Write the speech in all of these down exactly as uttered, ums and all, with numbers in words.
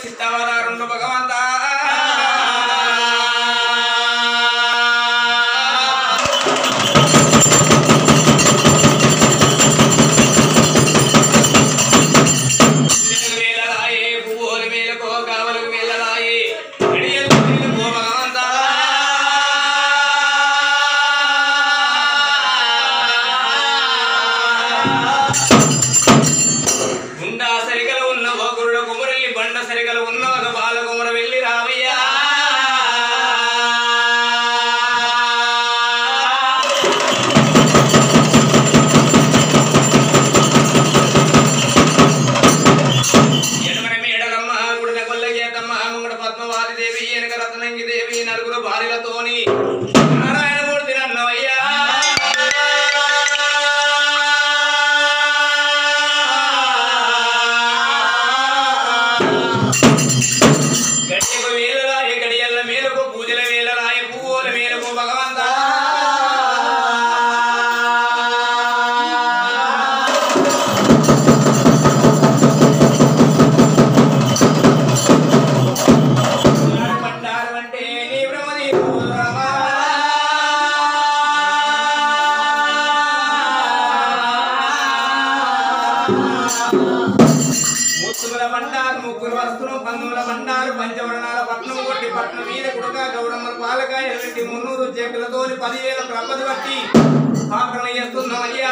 చిత్తవదారుండు భగవంతా పదివేల ప్రపద బట్టి ఆక్రమణ చేస్తున్నామయ్యా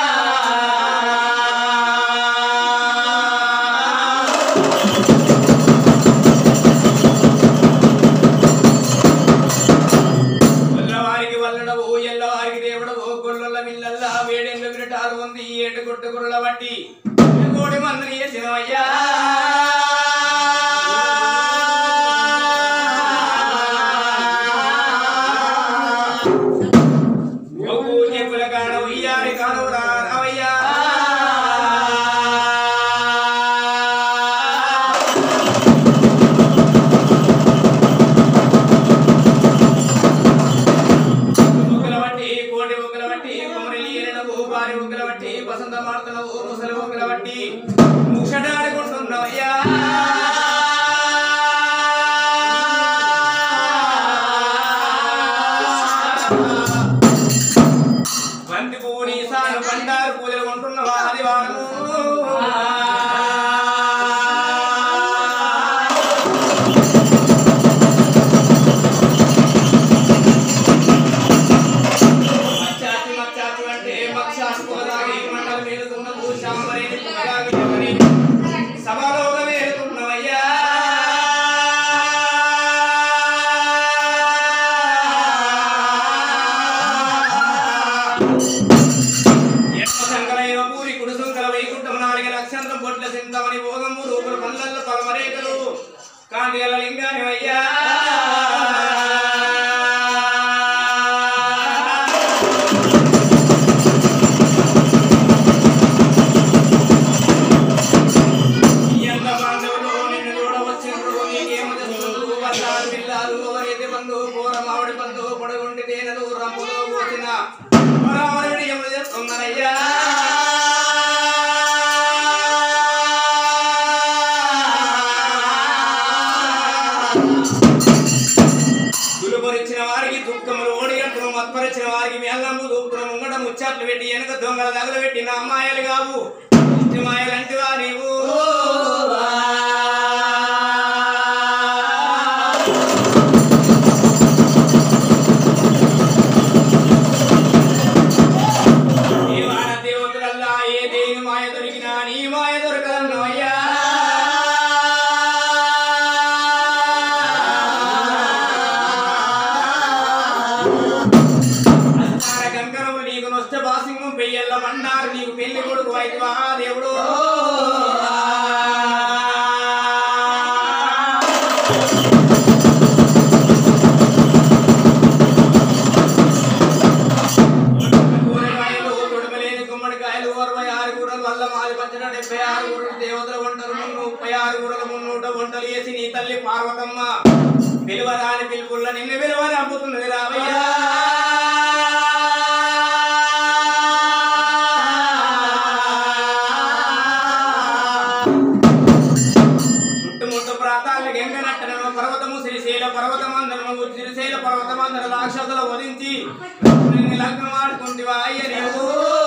వల్లవారికి వల్లడవు ఎల్లవారికి దేవుడవు గొల్లల మిల్లల్ల వేడెండ్ల విరటాలు ఉంది ఏటు కొట్టు గుర్రల బట్టి కోడి మందిని చేసినవయ్యా ముచ్చట్లు పెట్టి వెనక దొంగల దగ్గర పెట్టి నా మాయలు కావు మాయలు అంటివా నీవు దేవతలల్లా ఏ దేని మాయ దొరికినా నీ మాయ దొరకదన్నవయ్యా పెయ్యల్ల మన్నారు నీకు పెళ్లి కొడుకు అయితవా దేవుడు కూరగాయలు తొడమలేని గుమ్మడికాయలు అరవై ఆరు కూరలు వల్ల మాది పచ్చన డెబ్బై ఆరు కూరలు దేవతల వంటలు ముప్పై ఆరు కూరలు మున్నూట వంటలు వేసి నీ తల్లి పార్వతమ్మ పిలువరాని పిలుపుల్ల నిన్ను విలువని అమ్ముతున్నది రావయ్యా చుట్టుముట్టు ప్రాంత శ్రీశైల పర్వతమందరము శ్రీశైల పర్వతమందర రాక్షసుల వధించి లగ్నం ఆడుకుంటివా అయ్య నీవు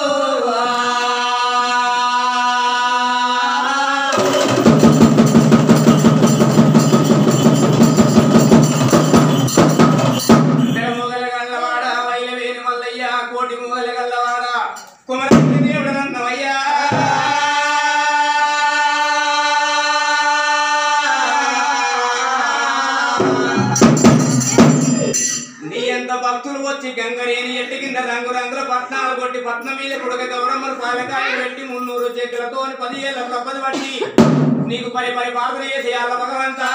మొగల గల్లవాడ వైలవేని మల్లయ్య కోటి మొగల గల్లవాడ కుమరకి దేవుడు నన్నవయ్యా భక్తులు వచ్చి గంగరేని ఎట్టి కింద రంగు రంగుల పట్నాలు కొట్టి పట్నం మీద కొడుక గౌరమ్మలు పాలకాయలు పెట్టి మున్నూరు చెక్కులతో పదిహేళ్ళ ప్రపది పట్టి నీకు పరి పరి బాధలు చేసేయాల భగవంతా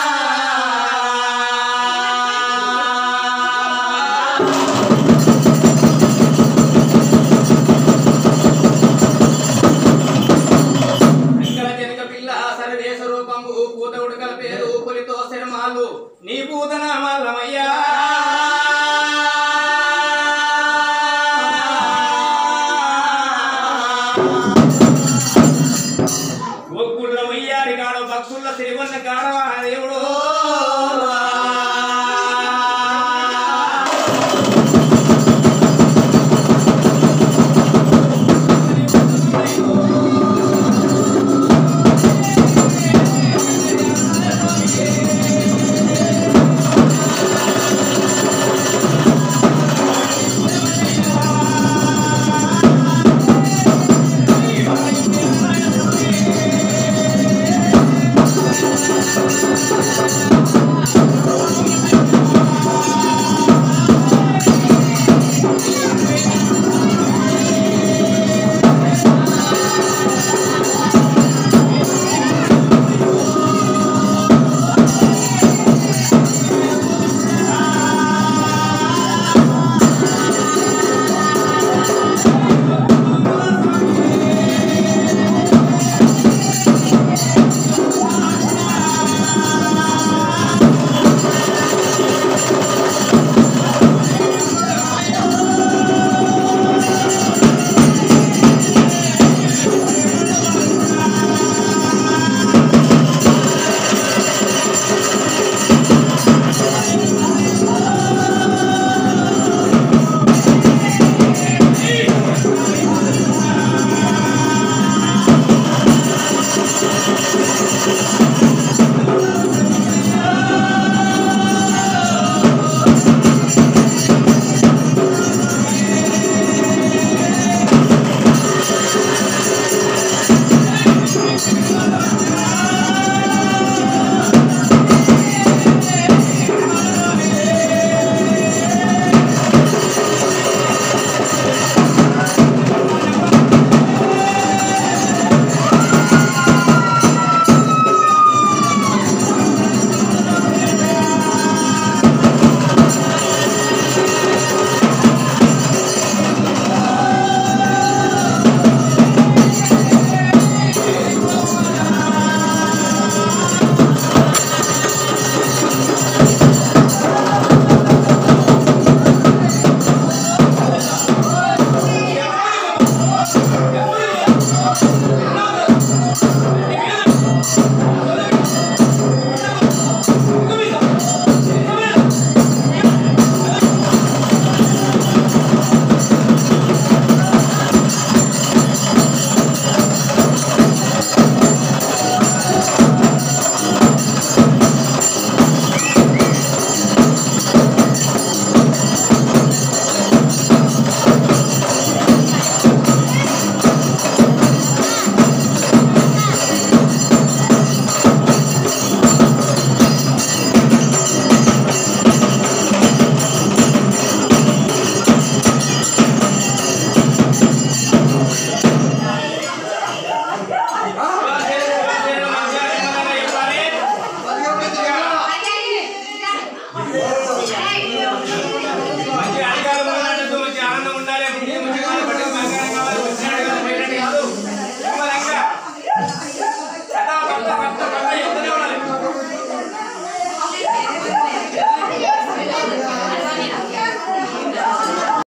ఇక్కడ జనక పిల్ల సర్వేశ రూపము పూత ఉడకల పేరు పులితో శర్మాలు నీ పూతనామాలమయ్యా భక్తుల సిరివన్న కాడవా దేవుడు